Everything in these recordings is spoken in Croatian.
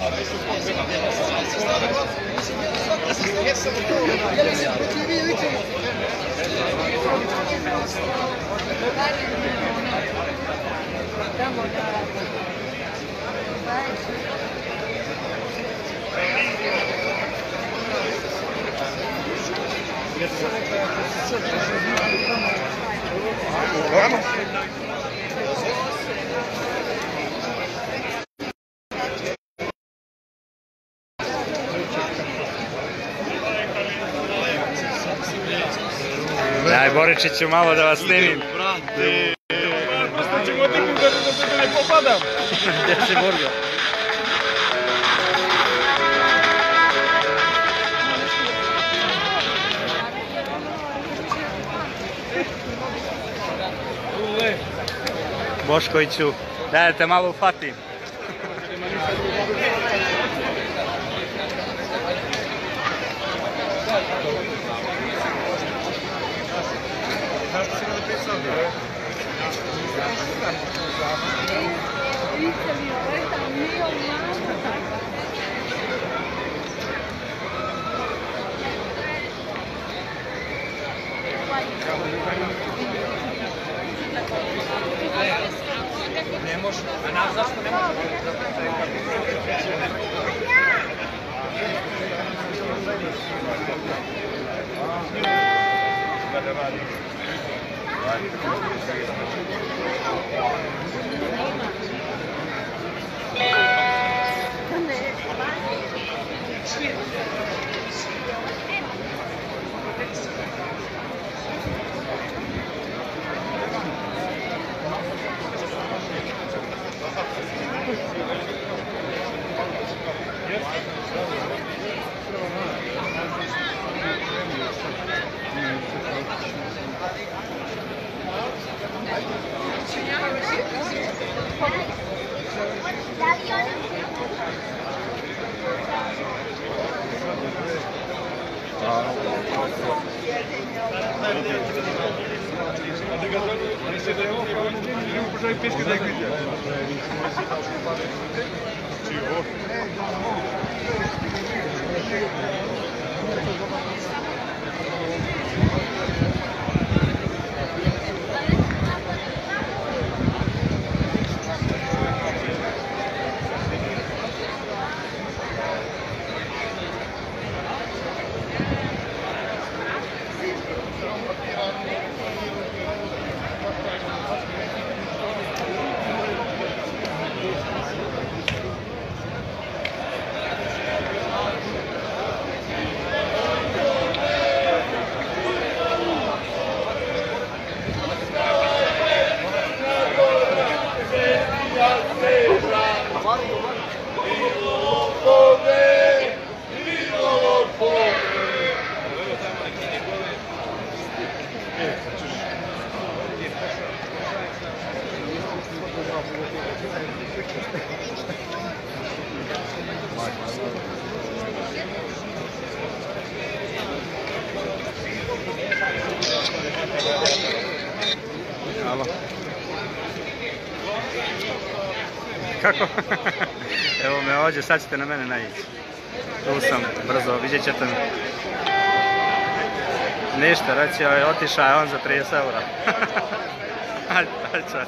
Daj, Boričiću, malo da vas snimim. Ostaće godinu da ne popadam. Gdje si burgo? Boškoviću, daj da te malo ufatim. Ne može. A nam zašto ne može? Kako? Evo me ovdje, sad ćete na mene naići. Tu sam, brzo, vidjet ćete me. Ništa, reći, otišao je on za 30 eura. Ajde, čao.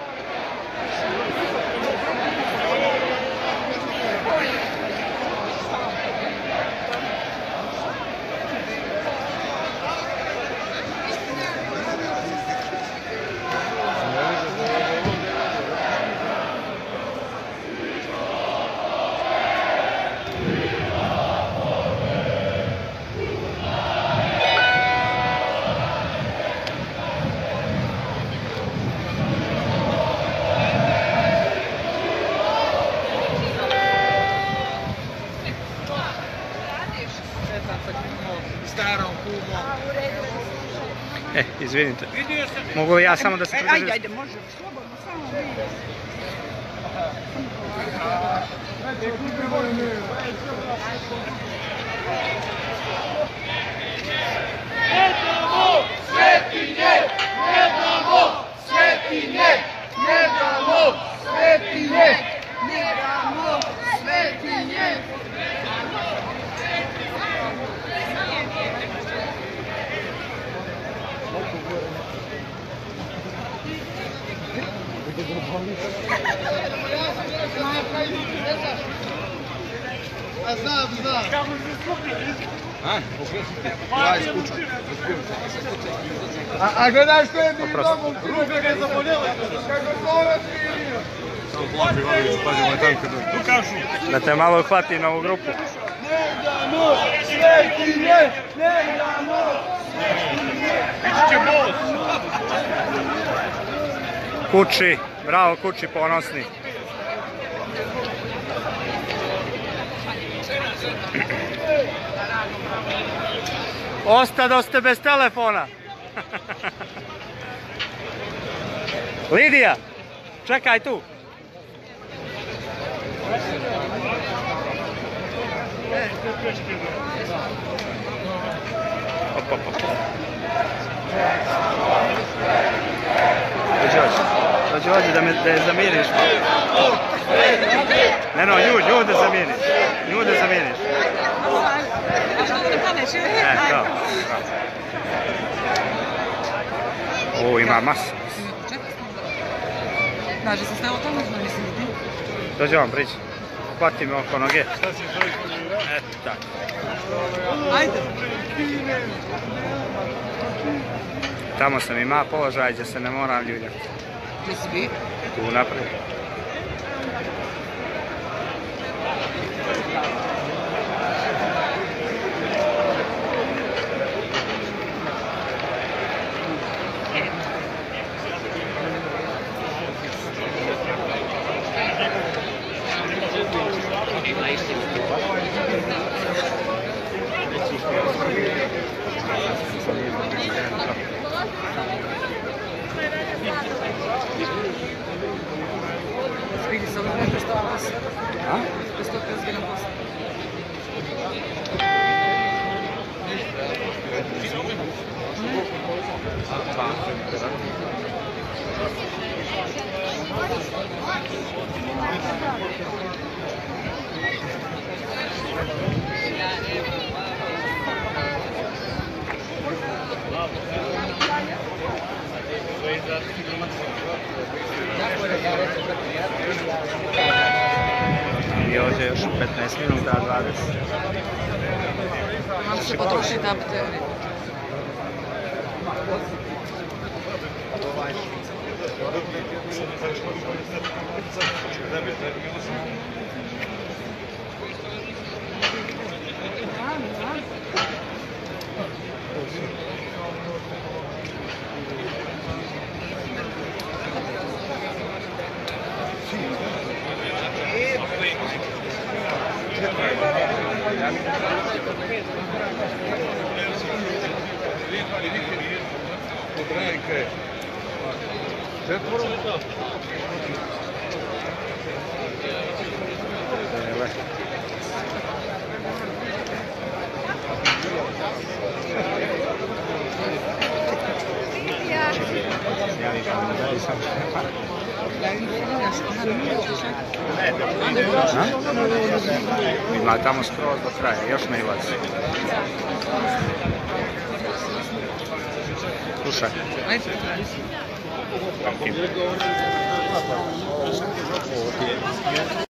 Izvinite. Mogu ja samo da se pridržim? Ajde, može, slobodno, samo vidi. Ne damo Svetinje! Ne damo Svetinje! Ne damo Svetinje! Ne damo Svetinje! A gledaš što je bilo? Ruka ga je zaboljela. Kako to ono svirio? Samo plavi Ivanović, pazi moj tanko tu kažu. Da te malo hvati na ovu grupu. Ne damo, Svetinje, ne damo. Biće bos. Kući, bravo Kući, ponosni. Ostadoste bez telefona. Lidija, čekaj tu. Dođi ovdje da je zamiriš. Ne, nju da zamiriš. Nju da zamiriš. To. O, ima masu. Znači, se ste o tome, mislim. Dođi vam prići. Hvati me oko noge. Eto tako. Ajde. Tamo sam ima položaj gdje se ne moram ljuljati. Gdje si bi? Tu naprijed. Vidi se, ono ne prestava posao. A? Prestao prezbiran posao. I ovdje još 15 minuta, 20. Malo se potroši ta baterija. Ima tamo skroz do kraja, još ne ilazi. Slušaj. Ajde.